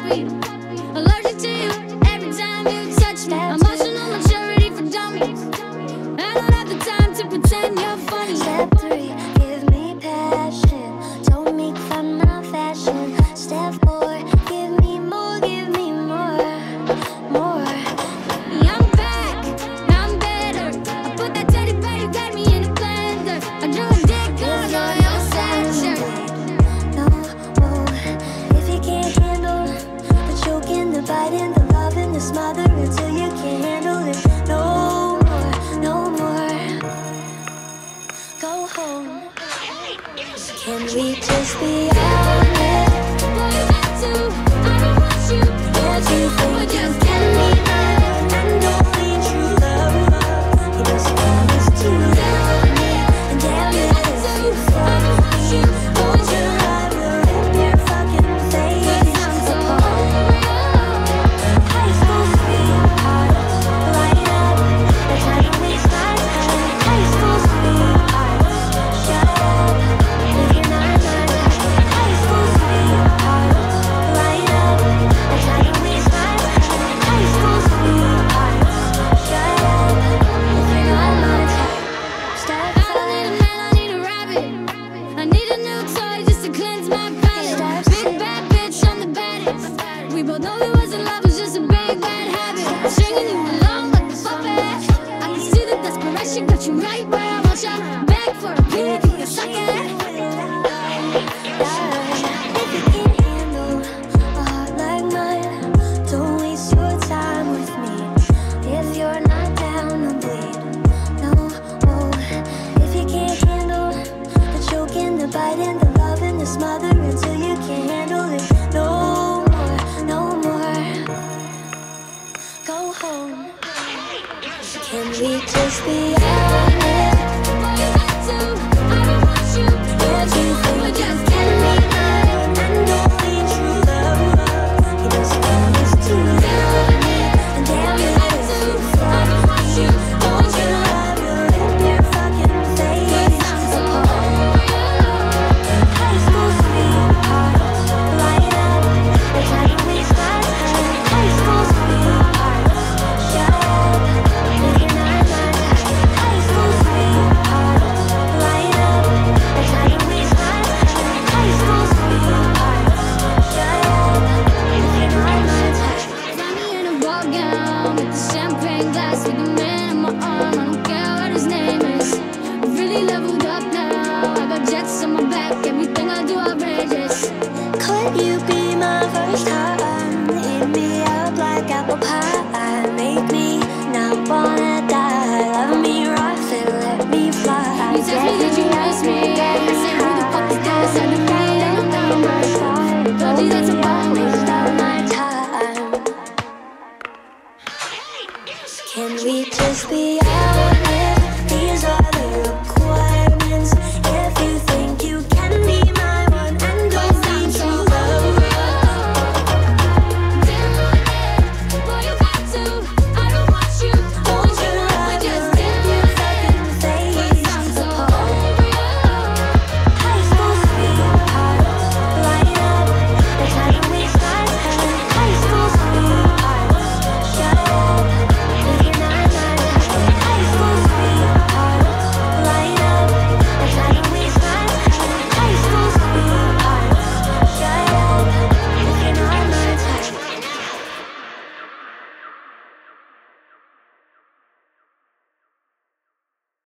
puppy. Allergic to you every time you touch me. Emotional maturity for dummies. I don't have the time to pretend you're funny. Step 3, give me passion. Don't make fun of fashion. Step 4, give me more, give me more, more. Yeah, I'm back, now I'm better. I put that teddy bear you gave me in the blender. I drew a dick on all your stature. No, oh, if you can't handle the choking, the biting, the loving, the smother until you can't handle it. No more, no more. Go home. Can we just be honest? Boy, you got to, I don't want you. Can't you think But you just can get me be mine and only true love? You just promised to love me, and damn it, if you fall, you hold your life, will rip your fucking face apart. High school sweethearts, light up, the time to waste my time. High school sweethearts, shut up, if you're not my type. High school sweethearts, light up, the time to waste my time. High school sweethearts, shut up, if you're not my type. Step I don't need a man, I need a rabbit. I need a new toy just to cleanse my palate. Big bad bitch, I'm the baddest. We both know we wasn't love, it's just a big bad habit. Stringing you along like a puppet. I can see the desperation, got you right where I want ya. Beg for a pig, you can suck it. If you can't handle a heart like mine, don't waste your time with me. If you're not down to bleed, no, oh. If you can't handle the choking, the biting, the loving, the smother until you can't handle it. No more, no more. Go home. Can we just be honest? Boy, you got to, I don't want you. Can't you think But you just can get be me mine and only true love? You just promised to love me, and damn it, if you fall, you hold your life, will rip your fucking face apart. High school sweethearts, light up, the time to waste my time. High school sweethearts, shut up, if you're not my type. High school sweethearts, light up, the time to waste my time. High school sweethearts, shut up, if you're not my type. Find me in a ball gown with the champagne glass, with a man on my arm. I don't care what his name is. I've really leveled up now. I got jets on my back. Everything I do outrageous. Could you be my first time? Eat me up like apple pie. Make me not wanna die. Love me rough and let me fly. You text me that you miss me. Say who the fuck is this? I don't need it on my side. Told you that's a